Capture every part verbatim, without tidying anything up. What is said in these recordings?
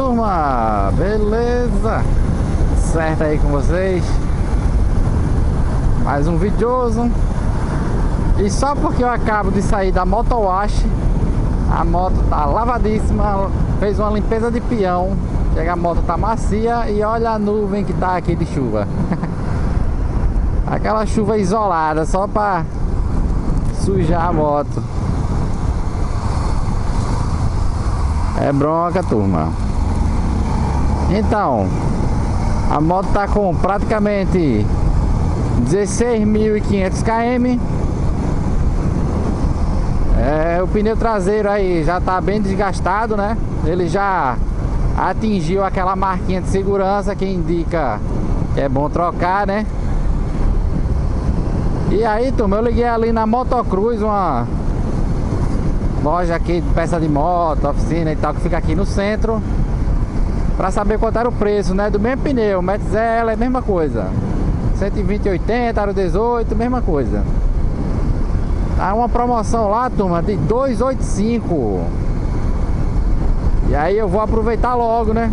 turma, beleza? Certo aí com vocês? Mais um videoso. E só porque eu acabo de sair da Moto Wash, a moto tá lavadíssima, fez uma limpeza de peão, chega, a moto tá macia e olha a nuvem que tá aqui de chuva. Aquela chuva isolada só pra sujar a moto. É bronca, turma. Então, a moto tá com praticamente dezesseis mil e quinhentos quilômetros. É, o pneu traseiro aí já tá bem desgastado, né? Ele já atingiu aquela marquinha de segurança que indica que é bom trocar, né? E aí, turma, eu liguei ali na Motocruz, uma loja aqui de peça de moto, oficina e tal, que fica aqui no centro, pra saber quanto era o preço, né? Do mesmo pneu, Metzeler, é a mesma coisa, cento e vinte e oitenta, aro dezoito, mesma coisa. Tá uma promoção lá, turma, de duzentos e oitenta e cinco. E aí eu vou aproveitar logo, né?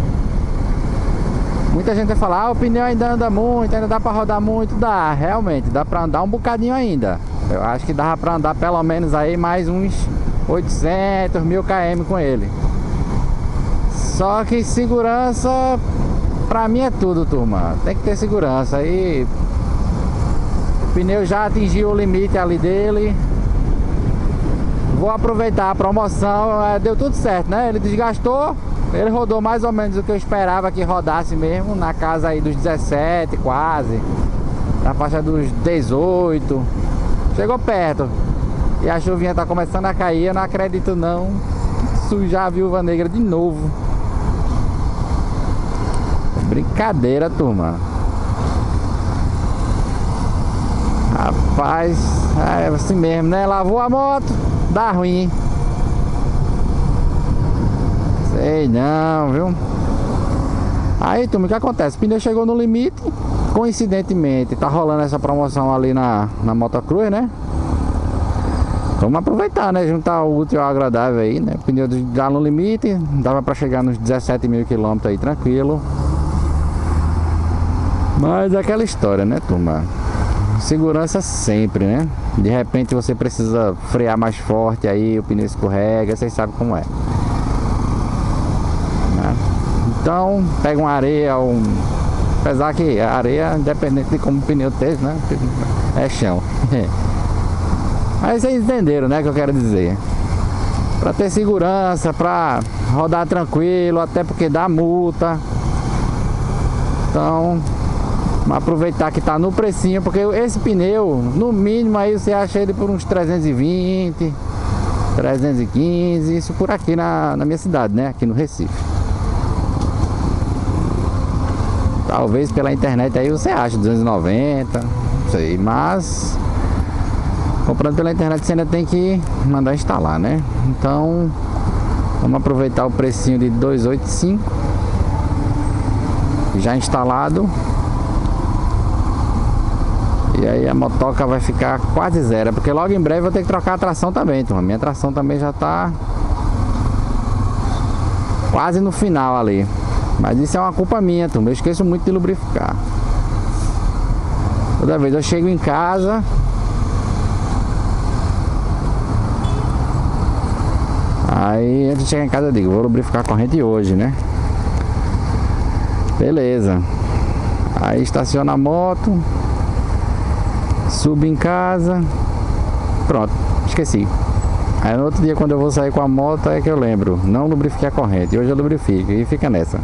Muita gente vai falar, ah, o pneu ainda anda muito, ainda dá pra rodar muito. Dá, realmente, dá pra andar um bocadinho ainda. Eu acho que dava pra andar pelo menos aí mais uns oitocentos, mil quilômetros com ele. Só que segurança, pra mim é tudo, turma. Tem que ter segurança. Aí o pneu já atingiu o limite ali dele. Vou aproveitar a promoção. Deu tudo certo, né? Ele desgastou. Ele rodou mais ou menos o que eu esperava que rodasse mesmo, na casa aí dos dezessete, quase, na faixa dos dezoito. Chegou perto. E a chuvinha tá começando a cair. Eu não acredito não. Sujar a Viúva Negra de novo. Brincadeira, turma. Rapaz, é assim mesmo, né? Lavou a moto, dá ruim. Sei não, viu? Aí, turma, o que acontece? O pneu chegou no limite. Coincidentemente, tá rolando essa promoção ali na, na Motocruz, né? Vamos aproveitar, né? Juntar o útil ao agradável aí, né? O pneu já no limite. Dava pra chegar nos dezessete mil quilômetros aí, tranquilo. Mas é aquela história, né, turma? Segurança sempre, né? De repente você precisa frear mais forte, aí o pneu escorrega, vocês sabem como é. Então, pega uma areia, um... apesar que a areia, independente de como o pneu esteja, né? É chão. Mas vocês entenderam, né, o que eu quero dizer. Pra ter segurança, pra rodar tranquilo, até porque dá multa. Então, vamos aproveitar que tá no precinho, porque esse pneu, no mínimo aí você acha ele por uns trezentos e vinte, trezentos e quinze, isso por aqui na, na minha cidade, né? Aqui no Recife. Talvez pela internet aí você acha duzentos e noventa, não sei, mas comprando pela internet você ainda tem que mandar instalar, né? Então vamos aproveitar o precinho de duzentos e oitenta e cinco já instalado. E aí a motoca vai ficar quase zero, porque logo em breve eu vou ter que trocar a tração também, turma. Minha tração também já tá quase no final ali. Mas isso é uma culpa minha, turma. Eu esqueço muito de lubrificar. Toda vez eu chego em casa, aí antes de chegar em casa eu digo, vou lubrificar a corrente hoje, né? Beleza. Aí estaciona a moto, subo em casa, pronto, esqueci. Aí no outro dia, quando eu vou sair com a moto, é que eu lembro, não lubrifiquei a corrente. E hoje eu lubrifico e fica nessa.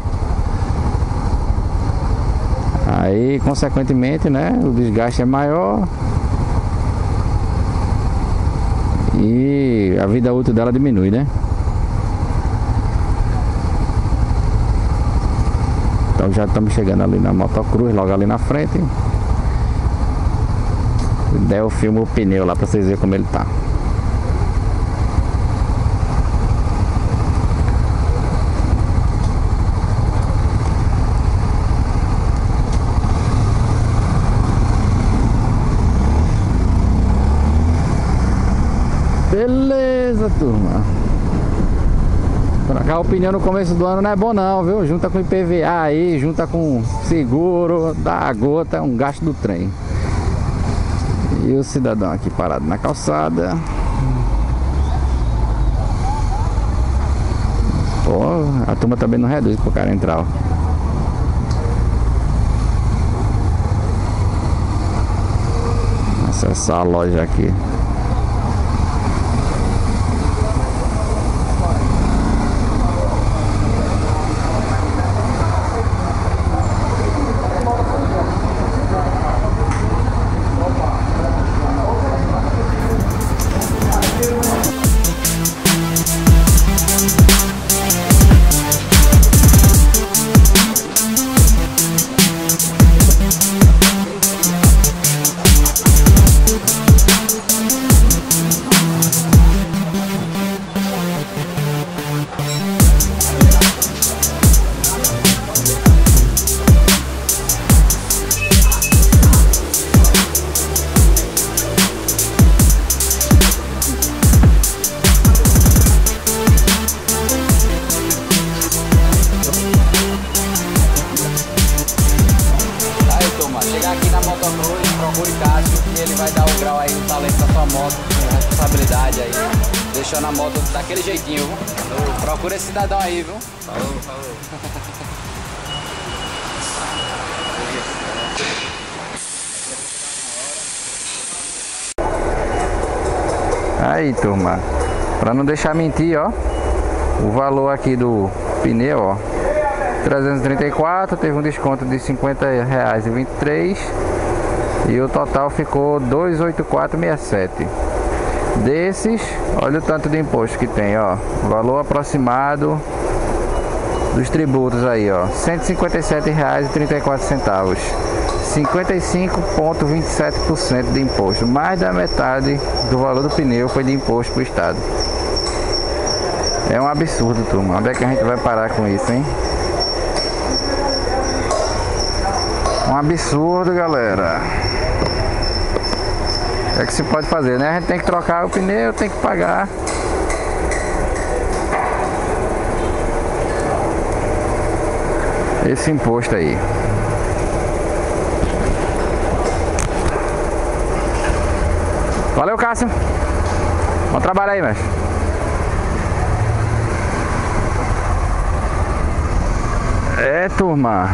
Aí, consequentemente, né, o desgaste é maior e a vida útil dela diminui, né? Então já estamos chegando ali na Motocruz, logo ali na frente. Daí eu filmo o pneu lá pra vocês verem como ele tá. Beleza, turma. Trocar o pneu no começo do ano não é bom não, viu? Junta com I P V A aí, junta com seguro, dá a gota, é um gasto do trem. E o cidadão aqui parado na calçada. Pô, a turma também não reduz pro cara entrar, ó. Acessar a loja aqui. Procure Cássio, que ele vai dar o grau aí, o talento da sua moto, com responsabilidade aí, deixando a moto daquele jeitinho, viu? Procura esse cidadão aí, viu? Falou, falou. Aí, turma, pra não deixar mentir, ó, o valor aqui do pneu, ó, trezentos e trinta e quatro, teve um desconto de cinquenta reais e vinte e três e o total ficou dois oito quatro seis sete. Desses, olha o tanto de imposto que tem, ó, valor aproximado dos tributos aí, ó, cento e cinquenta e sete reais e trinta e quatro centavos, cinquenta e cinco vírgula vinte e sete por cento de imposto. Mais da metade do valor do pneu foi de imposto para o estado. É um absurdo, turma. Onde é que a gente vai parar com isso, hein? Um absurdo, galera. O que é que se pode fazer, né? A gente tem que trocar o pneu, tem que pagar. Esse imposto aí. Valeu, Cássio. Bom trabalho aí, mestre. É, turma.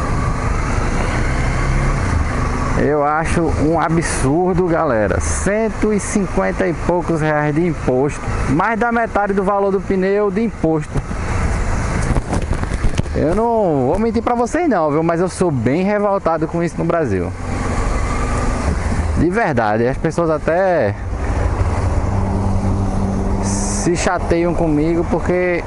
Eu acho um absurdo, galera. cento e cinquenta e poucos reais de imposto. Mais da metade do valor do pneu de imposto. Eu não vou mentir pra vocês não, viu? Mas eu sou bem revoltado com isso no Brasil. De verdade, as pessoas até se chateiam comigo porque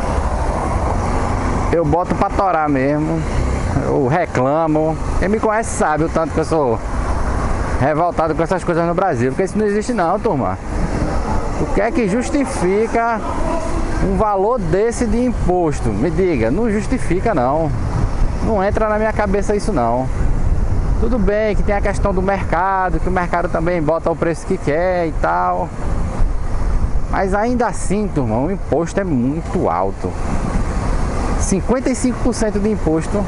eu boto pra torar mesmo. Eu reclamo. Quem me conhece sabe o tanto que eu sou revoltado com essas coisas no Brasil. Porque isso não existe não, turma. O que é que justifica um valor desse de imposto? Me diga, não justifica não. Não entra na minha cabeça isso não. Tudo bem que tem a questão do mercado, que o mercado também bota o preço que quer e tal. Mas ainda assim, turma, o imposto é muito alto. cinquenta e cinco por cento de imposto.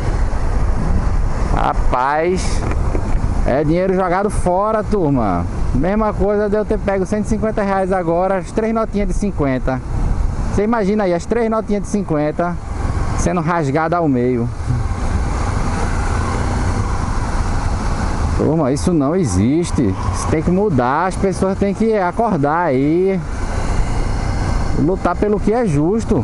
Rapaz, é dinheiro jogado fora, turma. Mesma coisa de eu ter pego cento e cinquenta reais agora, as três notinhas de cinquenta. Você imagina aí, as três notinhas de cinquenta sendo rasgadas ao meio. Turma, isso não existe. Isso tem que mudar, as pessoas têm que acordar aí, lutar pelo que é justo.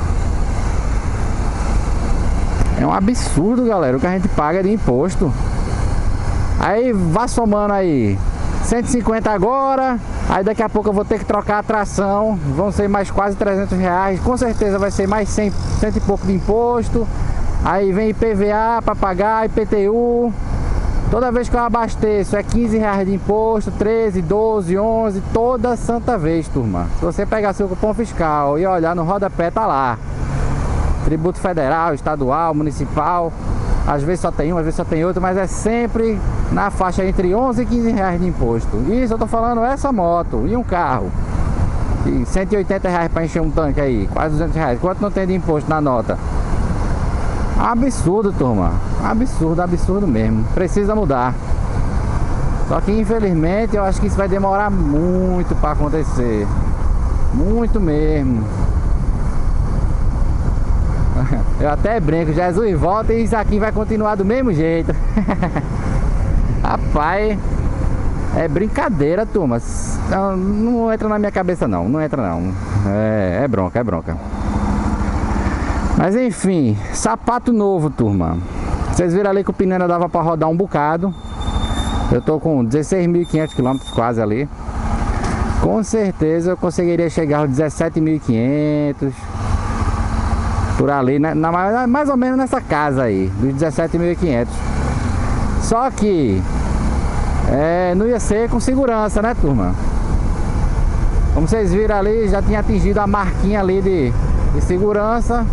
É um absurdo, galera, o que a gente paga de imposto. Aí vá somando aí cento e cinquenta agora, aí daqui a pouco eu vou ter que trocar a tração, vão ser mais quase trezentos reais, com certeza vai ser mais cem, cento e pouco de imposto. Aí vem I P V A para pagar, I P T U. Toda vez que eu abasteço é quinze reais de imposto, treze, doze, onze, toda santa vez, turma. Se você pegar seu cupom fiscal e olhar no rodapé, tá lá. Tributo federal, estadual, municipal. Às vezes só tem um, às vezes só tem outro, mas é sempre na faixa entre onze e quinze reais de imposto. Isso eu tô falando essa moto e um carro. E cento e oitenta reais pra encher um tanque aí, quase duzentos reais. Quanto não tem de imposto na nota? Absurdo, turma. Absurdo, absurdo mesmo. Precisa mudar. Só que infelizmente eu acho que isso vai demorar muito pra acontecer. Muito mesmo. Eu até brinco, Jesus volta e isso aqui vai continuar do mesmo jeito. Rapaz, é brincadeira, turma. Não, não entra na minha cabeça não, não entra não. É, é bronca, é bronca. Mas enfim, sapato novo, turma. Vocês viram ali que o pneu ainda dava pra rodar um bocado. Eu tô com dezesseis mil e quinhentos quilômetros quase ali. Com certeza eu conseguiria chegar aos dezessete mil e quinhentos. Por ali, né? na, mais ou menos nessa casa aí, dos dezessete mil e quinhentos. Só que é, não ia ser com segurança, né, turma? Como vocês viram ali, já tinha atingido a marquinha ali de, de segurança.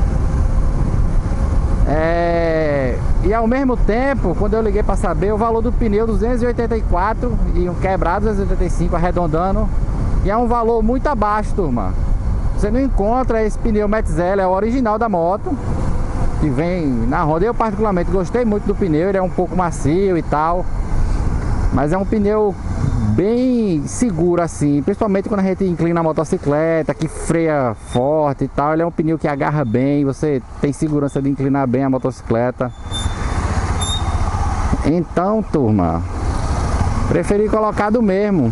É, e ao mesmo tempo, quando eu liguei para saber o valor do pneu, duzentos e oitenta e quatro e um quebrado duzentos e oitenta e cinco arredondando, e é um valor muito abaixo, turma. Você não encontra esse pneu Metzeler, é o original da moto, que vem na Honda. Eu particularmente gostei muito do pneu, ele é um pouco macio e tal, mas é um pneu bem seguro assim, principalmente quando a gente inclina a motocicleta, que freia forte e tal. Ele é um pneu que agarra bem, você tem segurança de inclinar bem a motocicleta. Então, turma, preferi colocar do mesmo,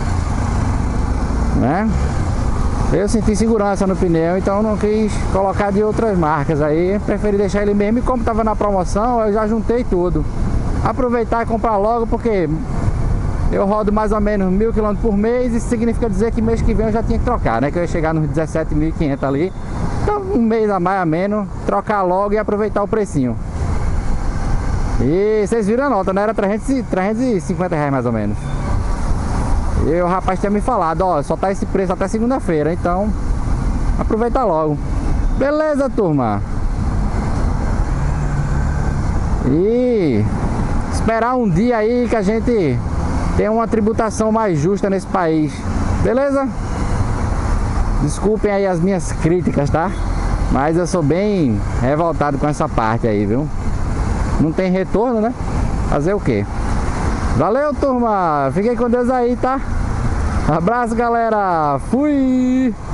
né? Eu senti segurança no pneu, então não quis colocar de outras marcas aí. Preferi deixar ele mesmo, e como estava na promoção, eu já juntei tudo. Aproveitar e comprar logo, porque eu rodo mais ou menos mil quilômetros por mês. Isso significa dizer que mês que vem eu já tinha que trocar, né? Que eu ia chegar nos dezessete mil e quinhentos ali. Então um mês a mais a menos, trocar logo e aproveitar o precinho. E vocês viram a nota, né? Era trezentos e cinquenta reais mais ou menos. E o rapaz tinha me falado, ó, só tá esse preço até segunda-feira, então aproveita logo. Beleza, turma? E esperar um dia aí que a gente tenha uma tributação mais justa nesse país. Beleza? Desculpem aí as minhas críticas, tá? Mas eu sou bem revoltado com essa parte aí, viu? Não tem retorno, né? Fazer o quê? Valeu, turma! Fiquem com Deus aí, tá? Abraço, galera! Fui!